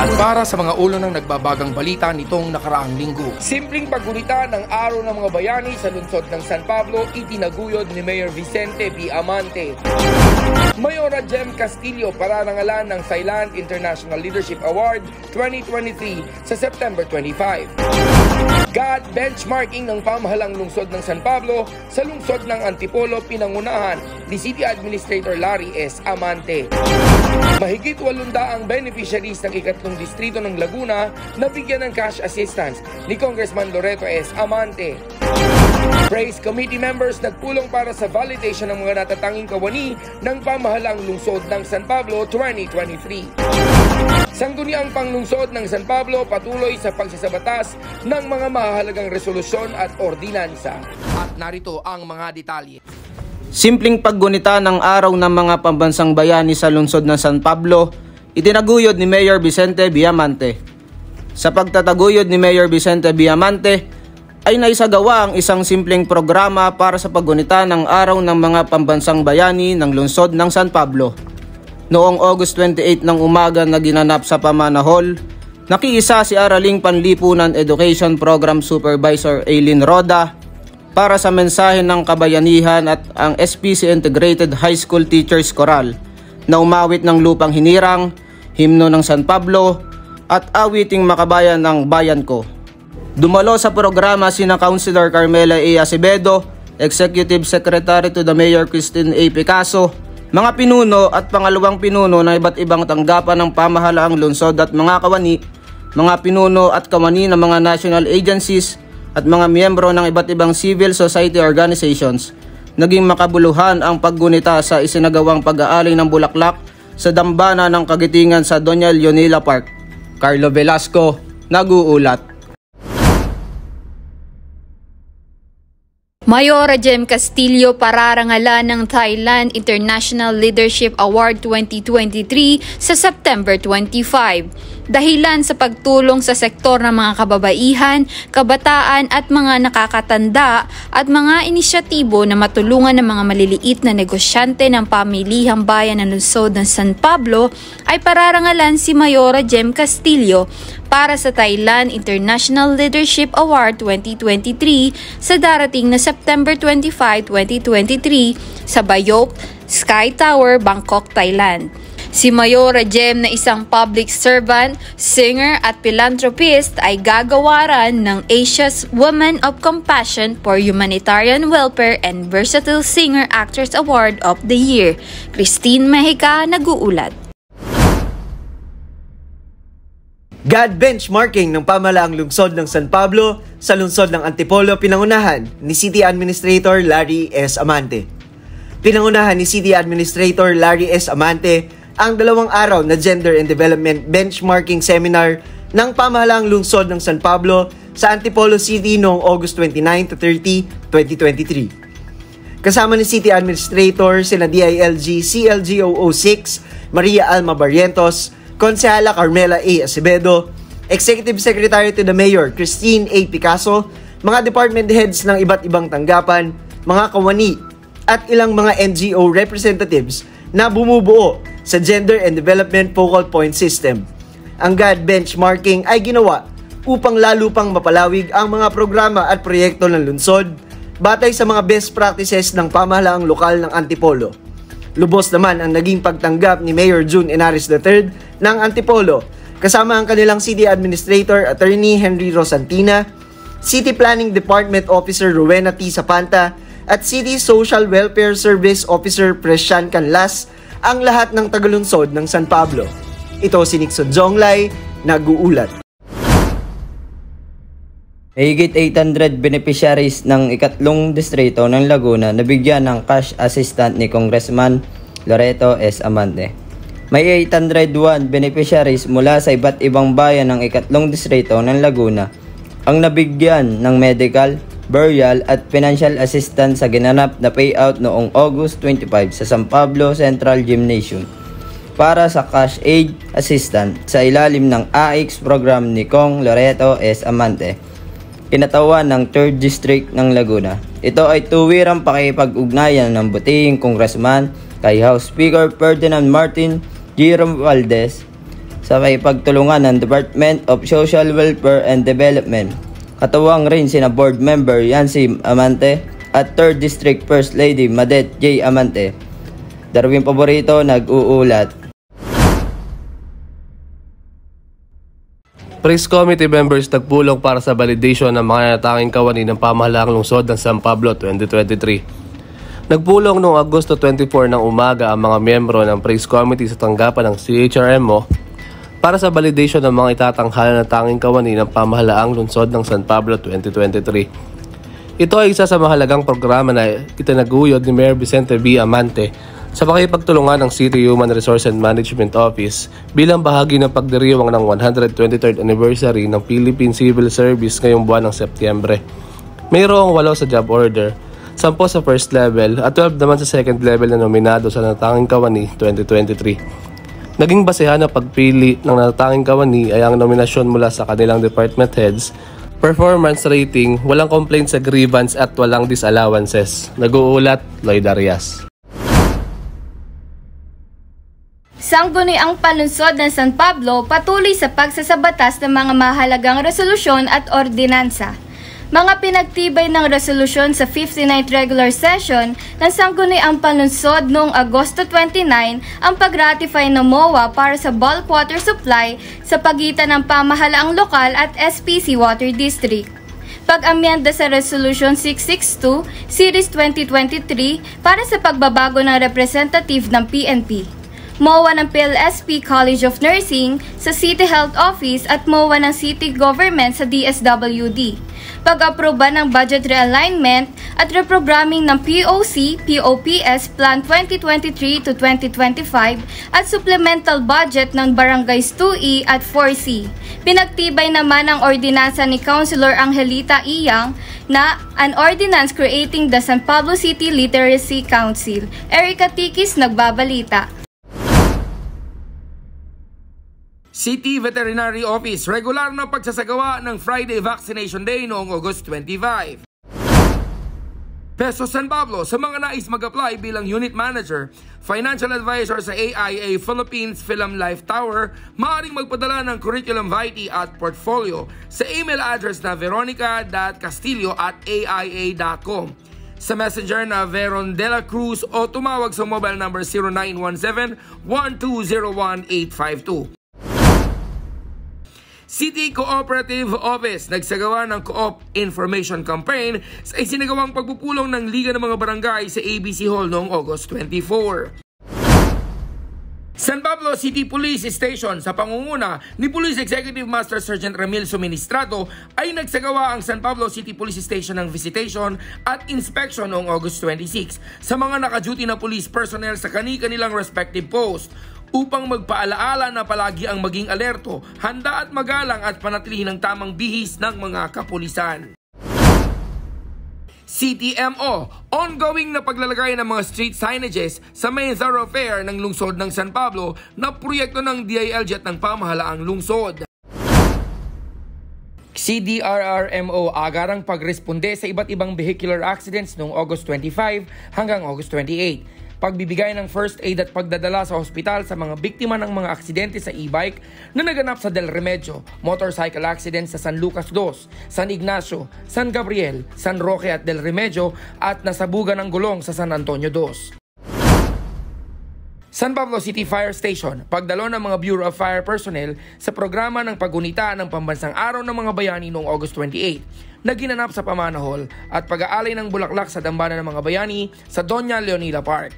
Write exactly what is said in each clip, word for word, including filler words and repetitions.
Para sa mga ulo ng nagbabagang balita nitong nakaraang linggo. Simpleng paggunita ng Araw ng Mga Bayani sa lungsod ng San Pablo itinaguyod ni Mayor Vicente B. Amante. Mayora Jem Castillo pararangalan ng Thailand International Leadership Award twenty twenty-three sa September twenty-five. God benchmarking ng pamahalang lungsod ng San Pablo sa lungsod ng Antipolo pinangunahan ni City Administrator Larry S. Amante. Mahigit walundaang beneficiaries ng ikatlong distrito ng Laguna na bigyan ng cash assistance ni Congressman Loreto S. Amante. Praise Committee members nagpulong para sa validation ng mga natatanging kawani ng pamahalang lungsod ng San Pablo twenty twenty-three. Sangguniang panglungsod ng San Pablo patuloy sa pagsasabatas ng mga mahahalagang resolusyon at ordinansa. At narito ang mga detalye. Simpleng paggunita ng Araw ng Mga Pambansang Bayani sa lungsod ng San Pablo, itinaguyod ni Mayor Vicente B. Amante. Sa pagtataguyod ni Mayor Vicente B. Amante, ay naisagawa ang isang simpleng programa para sa paggunita ng Araw ng Mga Pambansang Bayani ng lungsod ng San Pablo. Noong August twenty-eight ng umaga na ginanap sa Pamana Hall, nakiisa si Araling Panlipunan Education Program Supervisor Aileen Roda para sa mensahe ng kabayanihan at ang S P C Integrated High School Teachers Choral na umawit ng Lupang Hinirang, Himno ng San Pablo at awiting Makabayan ng Bayan Ko. Dumalo sa programa sina Councilor Carmela A. Acevedo, Executive Secretary to the Mayor Christine A. Picasso, mga pinuno at pangalawang pinuno ng iba't ibang tanggapan ng pamahalaang lungsod at mga kawani, mga pinuno at kawani ng mga national agencies at mga miyembro ng iba't ibang civil society organizations. Naging makabuluhan ang paggunita sa isinagawang pag-aali ng bulaklak sa dambana ng Kagitingan sa Doña Leonila Park. Carlo Velasco, nag-uulat. Mayora Jem Castillo pararangalan ng Thailand International Leadership Award twenty twenty-three sa September twenty-five. Dahilan sa pagtulong sa sektor ng mga kababaihan, kabataan at mga nakakatanda at mga inisyatibo na matulungan ng mga maliliit na negosyante ng pamilihang bayan ng lungsod ng San Pablo ay pararangalan si Mayora Jem Castillo para sa Thailand International Leadership Award twenty twenty-three sa darating na September twenty-five, twenty twenty-three sa Bayok Sky Tower, Bangkok, Thailand. Si Mayora Jem na isang public servant, singer at philanthropist ay gagawaran ng Asia's Woman of Compassion for Humanitarian Welfare and Versatile Singer-Actress Award of the Year. Christine Mejica, nag-uulat. God benchmarking ng pamahalaang lungsod ng San Pablo sa lungsod ng Antipolo pinangunahan ni City Administrator Larry S. Amante. Pinangunahan ni City Administrator Larry S. Amante ang dalawang araw na Gender and Development Benchmarking Seminar ng pamahalaang lungsod ng San Pablo sa Antipolo City noong August twenty-nine to thirty, twenty twenty-three. Kasama ni City Administrator sina D I L G C L G zero zero six Maria Alma Barrientos, Konsehala Carmela A. Acevedo, Executive Secretary to the Mayor Christine A. Picasso, mga department heads ng iba't ibang tanggapan, mga kawani at ilang mga N G O representatives na bumubuo sa Gender and Development Focal Point System. Ang G A D benchmarking ay ginawa upang lalo pang mapalawig ang mga programa at proyekto ng lungsod batay sa mga best practices ng pamahalaang lokal ng Antipolo. Lubos naman ang naging pagtanggap ni Mayor June Enares the third ng Antipolo kasama ang kanilang City Administrator Attorney Henry Rosantina, City Planning Department Officer Rowena T. Zapanta at City Social Welfare Service Officer Presyan Canlas, ang lahat ng tagalunsod ng San Pablo. Ito si Nixon Zonglay, nag-uulat. Higit eight hundred beneficiaries ng ikatlong distrito ng Laguna nabigyan ng cash assistant ni Congressman Loreto S. Amante. May eight hundred one beneficiaries mula sa iba't ibang bayan ng ikatlong distrito ng Laguna ang nabigyan ng medical, burial at financial assistance sa ginanap na payout noong August twenty-five sa San Pablo Central Gymnasium para sa cash aid assistant sa ilalim ng A I X program ni Kong Loreto S. Amante, kinatawan ng third District ng Laguna. Ito ay tuwirang pakipag-ugnayan ng butihing congressman kay House Speaker Ferdinand Martin G. Romualdez sa may pagtulungan ng Department of Social Welfare and Development. Katuwang rin sina Board Member Yancy Amante at third District First Lady Madet J. Amante. Darwin Paborito, nag-uulat. Praise Committee members nagpulong para sa validation ng mga natanging kawani ng pamahalaang lungsod ng San Pablo twenty twenty-three. Nagpulong noong Agosto twenty-four ng umaga ang mga miyembro ng Praise Committee sa tanggapan ng C H R M O para sa validation ng mga itatanghala na tanging kawani ng pamahalaang lungsod ng San Pablo twenty twenty-three. Ito ay isa sa mahalagang programa na itinaguyod ni Mayor Vicente B. Amante sa pakipagtulungan ng City Human Resource and Management Office bilang bahagi ng pagdiriwang ng one hundred twenty-third anniversary ng Philippine Civil Service ngayong buwan ng Setyembre. Mayroong walo sa job order, sampo sa first level at twelve naman sa second level na nominado sa Natatanging Kawani twenty twenty-three. Naging basehan na pagpili ng natatanging kawani ay ang nominasyon mula sa kanilang department heads, performance rating, walang complaints sa grievance at walang disallowances. Nag-uulat, Lloyd Arias. Sangguniang palunsod ng San Pablo patuloy sa pagsasabatas ng mga mahalagang resolusyon at ordinansa. Mga pinagtibay ng resolusyon sa fifty-ninth regular session ng Sangguniang Palunsod noong Agosto twenty-nine ang pag-ratify ng M O A para sa bulk water supply sa pagitan ng pamahalaang lokal at S P C Water District. Pag-amyenda sa Resolution six sixty-two, Series twenty twenty-three para sa pagbabago ng representative ng P N P. M O A ng P L S P College of Nursing sa City Health Office at M O A ng City Government sa D S W D. Pag-aproba ng budget realignment at reprogramming ng P O C P O P S Plan twenty twenty-three to twenty twenty-five at supplemental budget ng Barangays two E at four C. Pinagtibay naman ang ordinansa ni Councilor Angelita Iyang na an ordinance creating the San Pablo City Literacy Council. Erica Tikis, nagbabalita. City Veterinary Office, regular na pagsasagawa ng Friday Vaccination Day noong August twenty-five. Peso San Pablo, sa mga nais mag-apply bilang Unit Manager, Financial Advisor sa A I A Philippines Film Life Tower, maaaring magpadala ng curriculum vitae at portfolio sa email address na veronica dot castillo at a i a dot com. Sa messenger na Veron de la Cruz o tumawag sa mobile number zero nine one seven, one two zero one, eight five two. City Cooperative Office nagsagawa ng Co-op Information Campaign sa isinagawang pagpupulong ng Liga ng mga Barangay sa A B C Hall noong August twenty-four. San Pablo City Police Station sa pangunguna ni Police Executive Master Sergeant Ramil Suministrado ay nagsagawa ang San Pablo City Police Station ng visitation at inspection noong August twenty-six sa mga naka-duty na police personnel sa kani-kanilang respective post upang magpaalaala na palagi ang maging alerto, handa at magalang at panatilihin ang tamang bihis ng mga kapulisan. C T M O, ongoing na paglalagay ng mga street signages sa main thoroughfare ng lungsod ng San Pablo na proyekto ng D I L G at ng pamahalaang lungsod. C D R R M O agarang pagresponde sa iba't ibang vehicular accidents noong August twenty-five hanggang August twenty-eight. Pagbibigay ng first aid at pagdadala sa ospital sa mga biktima ng mga aksidente sa e-bike na naganap sa Del Remedio, motorcycle accident sa San Lucas two, San Ignacio, San Gabriel, San Roque at Del Remedio at nasabugan ng gulong sa San Antonio two. San Pablo City Fire Station, pagdalo ng mga Bureau of Fire personnel sa programa ng paggunita ng Pambansang Araw ng Mga Bayani noong August twenty-eight na ginanap sa Pamanahol at pag-aalay ng bulaklak sa Dambana ng Mga Bayani sa Doña Leonila Park.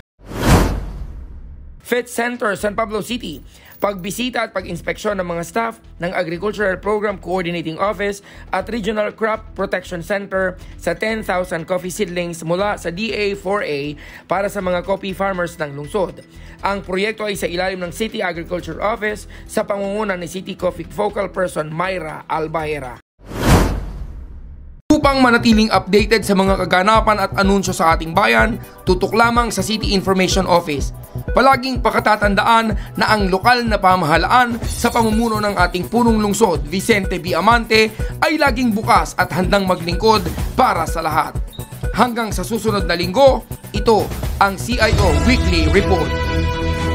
Fit Center, San Pablo City, pagbisita at pag-inspeksyon ng mga staff ng Agricultural Program Coordinating Office at Regional Crop Protection Center sa ten thousand coffee seedlings mula sa D A four A para sa mga coffee farmers ng lungsod. Ang proyekto ay sa ilalim ng City Agriculture Office sa pangunguna ni City Coffee Focal Person Myra Albaera. Upang manatiling updated sa mga kaganapan at anunsyo sa ating bayan, tutok lamang sa City Information Office. Palaging pakatatandaan na ang lokal na pamahalaan sa pamumuno ng ating punong lungsod, Vicente B. Amante, ay laging bukas at handang maglingkod para sa lahat. Hanggang sa susunod na linggo, ito ang C I O Weekly Report.